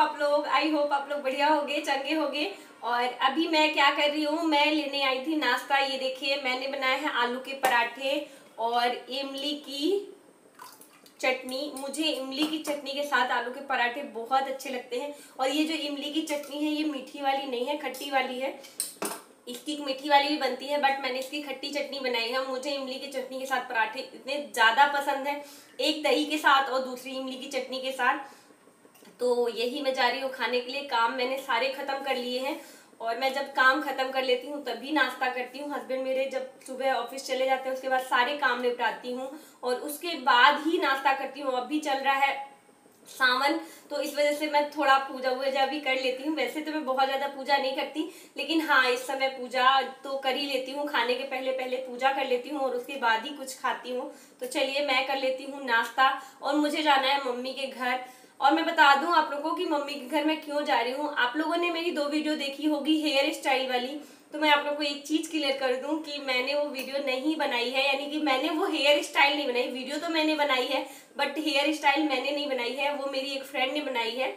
आप लोग? I hope आप लोग बढ़िया होगे, चंगे होगे। और अभी मैं क्या कर रही हूँ, मैं लेने आई थी नाश्ता। ये देखिए मैंने बनाया है आलू के पराठे और इमली की चटनी। मुझे इमली की चटनी के साथ आलू के पराठे बहुत अच्छे लगते हैं। और ये जो इमली की चटनी है ये मीठी वाली नहीं है, खट्टी वाली है। इसकी मीठी वाली भी बनती है बट मैंने इसकी खट्टी चटनी बनाई है। मुझे इमली की चटनी के साथ पराठे इतने ज़्यादा पसंद है, एक दही के साथ और दूसरी इमली की चटनी के साथ। तो यही मैं जा रही हूँ खाने के लिए। काम मैंने सारे खत्म कर लिए हैं और मैं जब काम खत्म कर लेती हूँ तभी नाश्ता करती हूँ। हस्बैंड मेरे जब सुबह ऑफिस चले जाते हैं उसके बाद सारे काम निपटाती हूँ और उसके बाद ही नाश्ता करती हूँ। अभी चल रहा है सावन, तो इस वजह से मैं थोड़ा पूजा वूजा भी कर लेती हूँ। वैसे तो मैं बहुत ज़्यादा पूजा नहीं करती, लेकिन हाँ इस समय पूजा तो कर ही लेती हूँ। खाने के पहले पहले पूजा कर लेती हूँ और उसके बाद ही कुछ खाती हूँ। तो चलिए मैं कर लेती हूँ नाश्ता और मुझे जाना है मम्मी के घर। और मैं बता दूं आप लोगों को कि मम्मी के घर मैं क्यों जा रही हूँ। आप लोगों ने मेरी 2 वीडियो देखी होगी हेयर स्टाइल वाली, तो मैं आप लोगों को एक चीज क्लियर कर दूं कि मैंने वो वीडियो नहीं बनाई है, यानी कि मैंने वो हेयर स्टाइल नहीं बनाई। वीडियो तो मैंने बनाई है बट हेयर स्टाइल मैंने नहीं बनाई है, वो मेरी एक फ्रेंड ने बनाई है।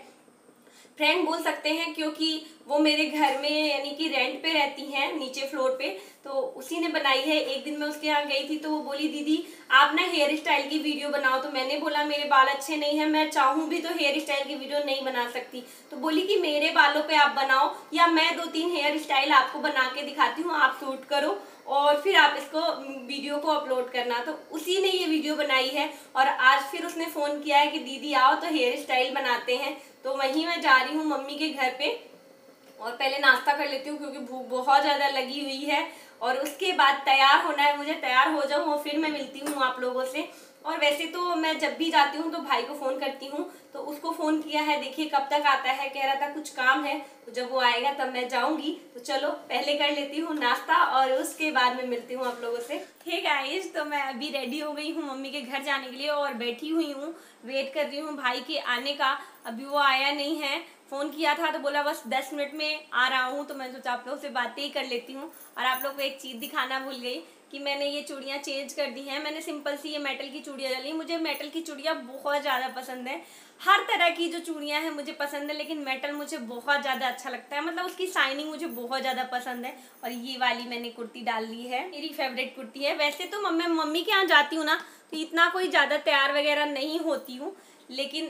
फ्रेंड बोल सकते हैं क्योंकि वो मेरे घर में यानी कि रेंट पे रहती हैं नीचे फ्लोर पे, तो उसी ने बनाई है। एक दिन मैं उसके यहाँ गई थी तो वो बोली दीदी आप ना हेयर स्टाइल की वीडियो बनाओ। तो मैंने बोला मेरे बाल अच्छे नहीं है, मैं चाहूँ भी तो हेयर स्टाइल की वीडियो नहीं बना सकती। तो बोली कि मेरे बालों पे आप बनाओ या मैं 2-3 हेयर स्टाइल आपको बना के दिखाती हूँ, आप शूट करो और फिर आप इसको वीडियो को अपलोड करना। तो उसी ने ये वीडियो बनाई है और आज फिर उसने फ़ोन किया है कि दीदी आओ तो हेयर स्टाइल बनाते हैं। तो वहीं मैं जा रही हूँ मम्मी के घर पे और पहले नाश्ता कर लेती हूँ क्योंकि भूख बहुत ज़्यादा लगी हुई है। और उसके बाद तैयार होना है मुझे, तैयार हो जाऊँ और फिर मैं मिलती हूँ आप लोगों से। और वैसे तो मैं जब भी जाती हूँ तो भाई को फ़ोन करती हूँ, तो उसको फ़ोन किया है, देखिए कब तक आता है। कह रहा था कुछ काम है, तो जब वो आएगा तब मैं जाऊँगी। तो चलो पहले कर लेती हूँ नाश्ता और उसके बाद में मिलती हूँ आप लोगों से। हे गाइस, तो मैं अभी रेडी हो गई हूँ मम्मी के घर जाने के लिए और बैठी हुई हूँ, वेट कर रही हूँ भाई के आने का। अभी वो आया नहीं है, फ़ोन किया था तो बोला बस 10 मिनट में आ रहा हूँ। तो मैं सोचा आप लोगों से बातें ही कर लेती हूँ। और आप लोग को एक चीज़ दिखाना भूल गई कि मैंने ये चूड़ियाँ चेंज कर दी हैं। मैंने सिंपल सी ये मेटल की चूड़ियाँ डाली। मुझे मेटल की चूड़ियाँ बहुत ज़्यादा पसंद है। हर तरह की जो चूड़ियाँ हैं मुझे पसंद है, लेकिन मेटल मुझे बहुत ज़्यादा अच्छा लगता है, मतलब उसकी शाइनिंग मुझे बहुत ज़्यादा पसंद है। और ये वाली मैंने कुर्ती डाल ली है, मेरी फेवरेट कुर्ती है। वैसे तो मम्मी के यहाँ जाती हूँ ना तो इतना कोई ज़्यादा तैयार वगैरह नहीं होती हूँ, लेकिन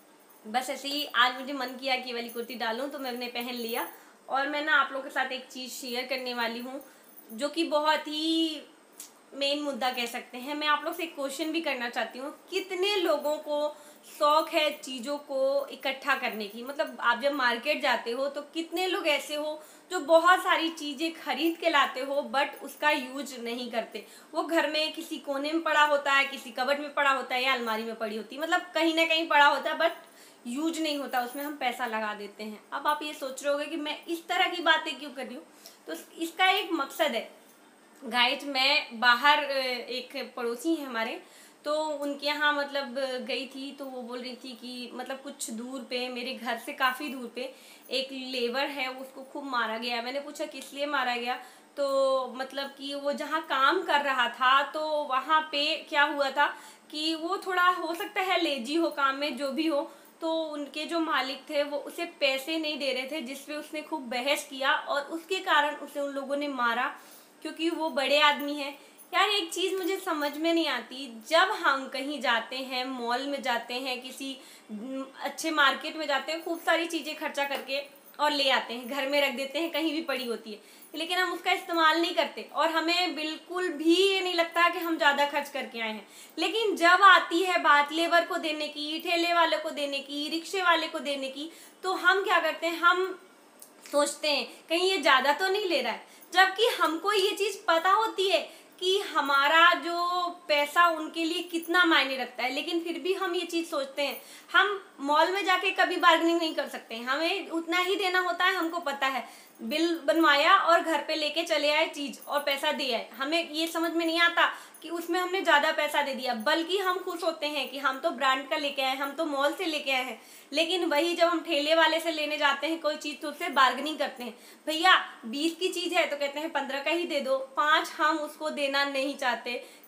बस ऐसे ही आज मुझे मन किया कि ये वाली कुर्ती डालूं तो मैंने पहन लिया। और मैं ना आप लोगों के साथ एक चीज़ शेयर करने वाली हूँ जो कि बहुत ही मेन मुद्दा कह सकते हैं। मैं आप लोग से एक क्वेश्चन भी करना चाहती हूँ, कितने लोगों को शौक है चीज़ों को इकट्ठा करने की। मतलब आप जब मार्केट जाते हो तो कितने लोग ऐसे हो जो बहुत सारी चीज़ें खरीद के लाते हो बट उसका यूज नहीं करते। वो घर में किसी कोने में पड़ा होता है, किसी कबर्ड में पड़ा होता है या अलमारी में पड़ी होती है, मतलब कहीं ना कहीं पड़ा होता है बट यूज नहीं होता, उसमें हम पैसा लगा देते हैं। अब आप ये सोच रहे होगे कि मैं इस तरह की बातें क्यों कर रही हूँ, तो इसका एक मकसद है। गाइज मैं बाहर एक पड़ोसी है हमारे, तो उनके यहाँ मतलब गई थी तो वो बोल रही थी कि मतलब कुछ दूर पे, मेरे घर से काफ़ी दूर पे एक लेबर है, उसको खूब मारा गया। मैंने पूछा किस लिए मारा गया, तो मतलब कि वो जहाँ काम कर रहा था तो वहाँ पे क्या हुआ था कि वो थोड़ा हो सकता है लेजी हो काम में, जो भी हो। तो उनके जो मालिक थे वो उसे पैसे नहीं दे रहे थे, जिसपे उसने खूब बहस किया और उसके कारण उसे उन लोगों ने मारा, क्योंकि वो बड़े आदमी हैं। यार एक चीज़ मुझे समझ में नहीं आती, जब हम कहीं जाते हैं, मॉल में जाते हैं, किसी अच्छे मार्केट में जाते हैं, खूब सारी चीज़ें खर्चा करके और ले आते हैं, घर में रख देते हैं, कहीं भी पड़ी होती है, लेकिन हम उसका इस्तेमाल नहीं करते और हमें बिल्कुल भी ये नहीं लगता कि हम ज़्यादा खर्च करके आए हैं। लेकिन जब आती है बात लेबर को देने की, ठेले वाले को देने की, रिक्शे वाले को देने की, तो हम क्या करते हैं, हम सोचते हैं कहीं ये ज़्यादा तो नहीं ले रहा है, जबकि हमको ये चीज़ पता होती है कि हमारा जो पैसा उनके लिए कितना मायने रखता है, लेकिन फिर भी हम ये चीज़ सोचते हैं। हम मॉल में जाके कभी बार्गेनिंग नहीं कर सकते, हमें उतना ही देना होता है, हमको पता है। बिल बनवाया और घर पे लेके चले आए चीज़ और पैसा दे आए, हमें ये समझ में नहीं आता कि उसमें हमने ज़्यादा पैसा दे दिया, बल्कि हम खुश होते हैं कि हम तो ब्रांड का लेके आए, हम तो मॉल से लेके आए हैं। लेकिन वही जब हम ठेले वाले से लेने जाते हैं कोई चीज़ तो उससे बार्गेनिंग करते हैं, भैया 20 की चीज़ है तो कहते हैं 15 का ही दे दो, 5 हम उसको देना नहीं चाहते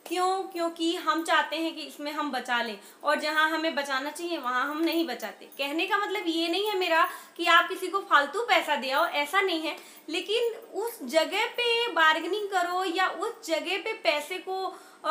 क्यों? क्योंकि हम चाहते हैं कि इसमें हम बचा लें, और जहां हमें बचाना चाहिए वहां हम नहीं बचाते। कहने का मतलब ये नहीं है मेरा कि आप किसी को फालतू पैसा दे आओ, ऐसा नहीं है, लेकिन उस जगह पे बार्गेनिंग करो या उस जगह पे पैसे को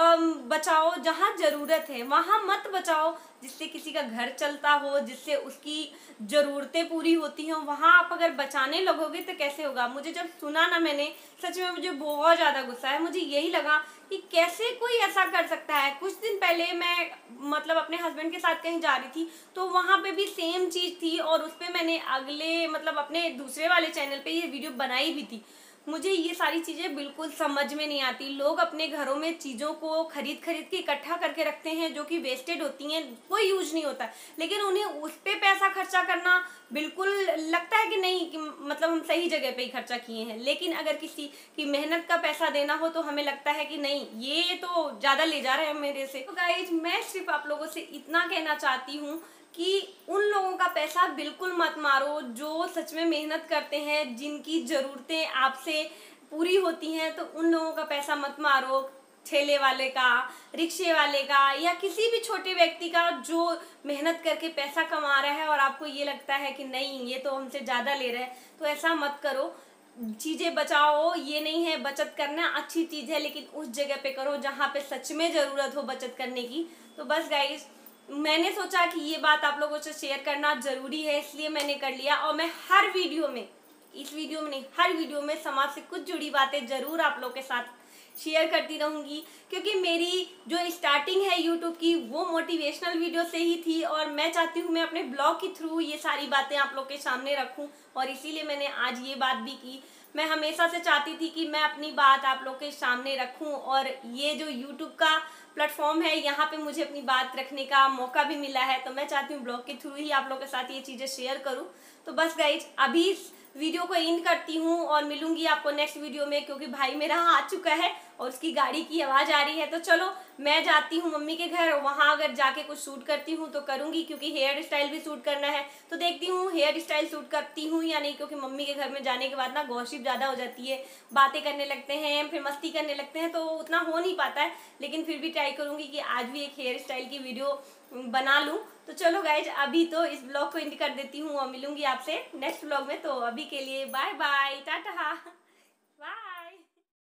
बचाओ जहां जरूरत है, वहां मत बचाओ जिससे किसी का घर चलता हो, जिससे उसकी जरूरतें पूरी होती हों। वहां आप अगर बचाने लगोगे तो कैसे होगा? मुझे जब सुना ना मैंने, सच में मुझे बहुत ज्यादा गुस्सा है। मुझे यही लगा कि कैसे कोई ऐसा कर सकता है। कुछ दिन पहले मैं मतलब अपने हस्बैंड के साथ कहीं जा रही थी, तो वहां पे भी सेम चीज थी, और उस पे मैंने अगले मतलब अपने दूसरे वाले चैनल पे ये वीडियो बनाई भी थी। मुझे ये सारी चीजें बिल्कुल समझ में नहीं आती। लोग अपने घरों में चीजों को खरीद खरीद के इकट्ठा करके रखते हैं जो कि वेस्टेड होती हैं, कोई यूज नहीं होता, लेकिन उन्हें उस पे पैसा खर्चा करना बिल्कुल लगता है कि नहीं, कि मतलब हम सही जगह पे ही खर्चा किए हैं। लेकिन अगर किसी की मेहनत का पैसा देना हो तो हमें लगता है कि नहीं, ये तो ज्यादा ले जा रहे हैं मेरे से। तो गाइज, मैं सिर्फ आप लोगों से इतना कहना चाहती हूँ कि उन लोगों का पैसा बिल्कुल मत मारो जो सच में मेहनत करते हैं, जिनकी जरूरतें आपसे पूरी होती हैं। तो उन लोगों का पैसा मत मारो, ठेले वाले का, रिक्शे वाले का, या किसी भी छोटे व्यक्ति का जो मेहनत करके पैसा कमा रहा है और आपको ये लगता है कि नहीं, ये तो हमसे ज्यादा ले रहा है। तो ऐसा मत करो, चीजें बचाओ। ये नहीं है, बचत करना अच्छी चीज है, लेकिन उस जगह पे करो जहाँ पे सच में जरूरत हो बचत करने की। तो बस गाइस, मैंने सोचा कि ये बात आप लोगों से शेयर करना जरूरी है, इसलिए मैंने कर लिया। और मैं हर वीडियो में, इस वीडियो में नहीं, हर वीडियो में समाज से कुछ जुड़ी बातें जरूर आप लोगों के साथ शेयर करती रहूंगी, क्योंकि मेरी जो स्टार्टिंग है यूट्यूब की वो मोटिवेशनल वीडियो से ही थी, और मैं चाहती हूँ मैं अपने ब्लॉग के थ्रू ये सारी बातें आप लोग के सामने रखूं, और इसीलिए मैंने आज ये बात भी की। मैं हमेशा से चाहती थी कि मैं अपनी बात आप लोग के सामने रखूं, और ये जो यूट्यूब का प्लेटफॉर्म है, यहाँ पे मुझे अपनी बात रखने का मौका भी मिला है, तो मैं चाहती हूँ ब्लॉग के थ्रू ही आप लोग के साथ ये चीज़ें शेयर करूँ। तो बस गाइज, अभी इस वीडियो को एंड करती हूँ और मिलूंगी आपको नेक्स्ट वीडियो में, क्योंकि भाई मेरा आ चुका है और उसकी गाड़ी की आवाज़ आ रही है। तो चलो मैं जाती हूँ मम्मी के घर, वहाँ अगर जाके कुछ शूट करती हूँ तो करूँगी, क्योंकि हेयर स्टाइल भी शूट करना है। तो देखती हूँ हेयर स्टाइल शूट करती हूँ या नहीं, क्योंकि मम्मी के घर में जाने के बाद ना गॉसिप ज़्यादा हो जाती है, बातें करने लगते हैं, फिर मस्ती करने लगते हैं, तो उतना हो नहीं पाता है। लेकिन फिर भी ट्राई करूँगी कि आज भी एक हेयर स्टाइल की वीडियो बना लूँ। तो चलो गाइज, अभी तो इस ब्लॉग को एंड कर देती हूँ और मिलूंगी आपसे नेक्स्ट ब्लॉग में। तो अभी के लिए बाय बाय, टाटा।